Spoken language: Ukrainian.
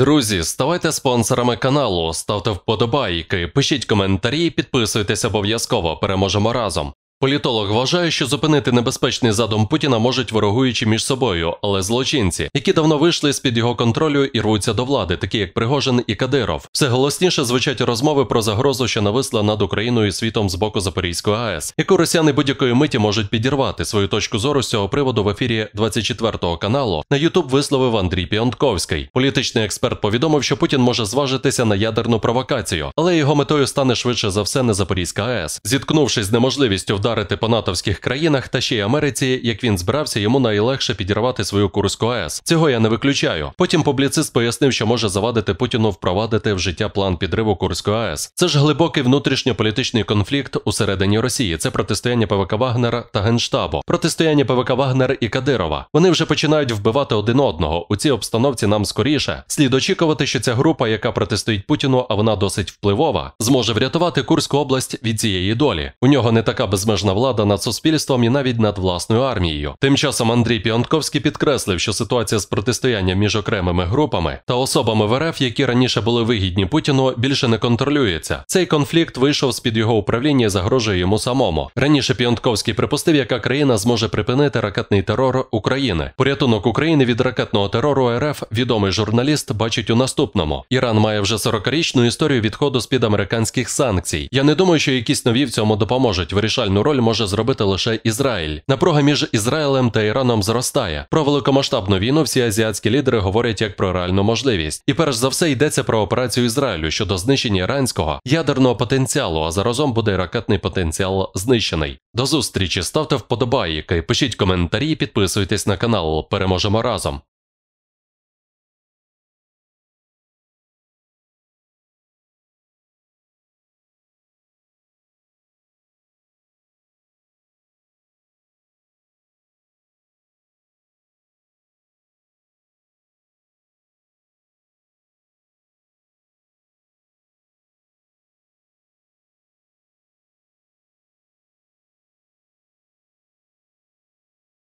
Друзі, ставайте спонсорами каналу, ставте вподобайки, пишіть коментарі, підписуйтесь обов'язково, переможемо разом. Політолог вважає, що зупинити небезпечний задум Путіна можуть ворогуючи між собою, але злочинці, які давно вийшли з-під його контролю і рвуться до влади, такі як Пригожин і Кадиров. Все голосніше звучать розмови про загрозу, що нависла над Україною і світом з боку Запорізької АЕС, яку росіяни будь-якої миті можуть підірвати. Свою точку зору з цього приводу в ефірі 24-го каналу на YouTube висловив Андрій Піонтковський. Політичний експерт повідомив, що Путін може зважитися на ядерну провокацію, але його метою стане швидше за все не Запорізька АЕС. Зіткнувшись з неможливістю вдарити по натовських країнах та ще й Америці, як він збирався, йому найлегше підірвати свою Курську АЕС. Цього я не виключаю. Потім публіцист пояснив, що може завадити Путіну впровадити в життя план підриву Курської АЕС. Це ж глибокий внутрішньополітичний конфлікт усередині Росії. Це протистояння ПВК Вагнера та Генштабу. Протистояння ПВК Вагнер і Кадирова. Вони вже починають вбивати один одного. У цій обстановці нам скоріше слід очікувати, що ця група, яка протистоїть Путіну, а вона досить впливова, зможе врятувати Курську область від цієї долі. У нього не така безмежна влада над суспільством і навіть над власною армією. Тим часом Андрій Піонтковський підкреслив, що ситуація з протистоянням між окремими групами та особами в РФ, які раніше були вигідні Путіну, більше не контролюється. Цей конфлікт вийшов з-під його управління і загрожує йому самому. Раніше Піонтковський припустив, яка країна зможе припинити ракетний терор України. Порятунок України від ракетного терору РФ відомий журналіст бачить у наступному. Іран має вже 40-річну історію відходу з-під американських санкцій. Я не думаю, що якісь нові в цьому допоможуть. Вирішальну роль може зробити лише Ізраїль. Напруга між Ізраїлем та Іраном зростає. Про великомасштабну війну всі азіатські лідери говорять як про реальну можливість. І перш за все йдеться про операцію Ізраїлю щодо знищення іранського ядерного потенціалу, а заразом буде ракетний потенціал знищений. До зустрічі, ставте вподобайки, пишіть коментарі, підписуйтесь на канал, переможемо разом.